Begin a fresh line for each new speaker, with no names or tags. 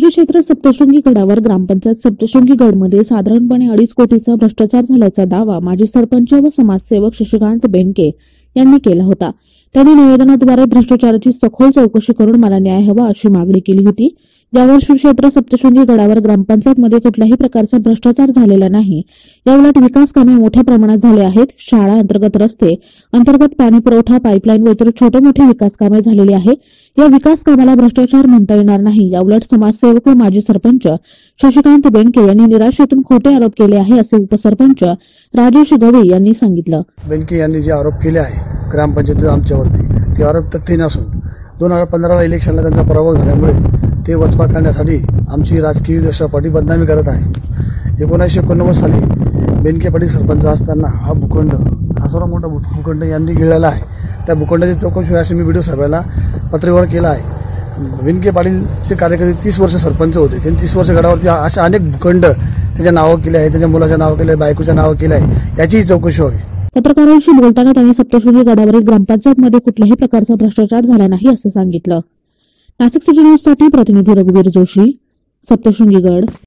श्री क्षेत्र सप्तशृंगी गडावर ग्रामपंचायत सप्तशृंगी गडमध्ये साधारणपणे 2.5 कोटीचा भ्रष्टाचार झाल्याचा दावा माजी सरपंच व समाजसेवक शशिकांत बेनके यांनी केला होता। त्यांनी निवेदनाद्वारे भ्रष्टाचाराची सखोल चौकशी करून मला न्याय हवा अशी मागणी केली होती। यावर श्री क्षेत्र सप्तशृंगी गडावर ग्रामपंचायतमध्ये कुठल्याही प्रकारचा भ्रष्टाचार झालेला नाही। याउलट विकास कामे मोठ्या प्रमाणात झाले आहेत। शाळा अंतर्गत रस्ते, अंतर्गत पाणी पुरवठा, पाईपलाईन व इतर छोटे मोठे विकास कामे झालेली आहे। या विकास कामाला भ्रष्टाचार म्हणता येणार नाही। याउलट समाजसेवक व माजी सरपंच शशिकांत बेनके यांनी निराशेतून खोटे आरोप केले आहे असे उपसरपंच राजेश गवळी यांनी सांगितलं।
बेनके यांनी जे आरोप केले आहे ग्रामपंचायत आमच्यावरती ते आरोप तथ्य नसून 2015 इलेक्शनला त्यांचा पराभव झाल्यामुळे ते वचपा करण्यासाठी आमची राजकीय दशापाटी बदनामी करत आहे। 1989 साली बेनके पाटील सरपंच असताना हा भूखंड, हा सर्व मोठा भूखंड यांनी गिळलेला आहे। त्या भूखंडाची चौकशी अशी मी व्हिडिओ सर्वेला पत्रव्यवहार केला आहे। बेनके पाटीलचे कार्यकर्ते 30 वर्ष सरपंच होते। त्यांनी 30 वर्ष गडावरती अशा अनेक भूखंड त्याच्या नावावर केले आहे, त्याच्या मुलाच्या नावावर केले, बायकोच्या नावावर केले आहे, याची चौकशी व्हावी।
पत्रकारांशी बोलताना त्यांनी सप्तशृंगी गडावरील ग्रामपंचायतमध्ये कुठल्याही प्रकारचा भ्रष्टाचार झाला नाही असं सांगितलं। नाशिक सिटी न्यूज साठी प्रतिनिधी रघुवीर जोशी, सप्तशृंगी गड।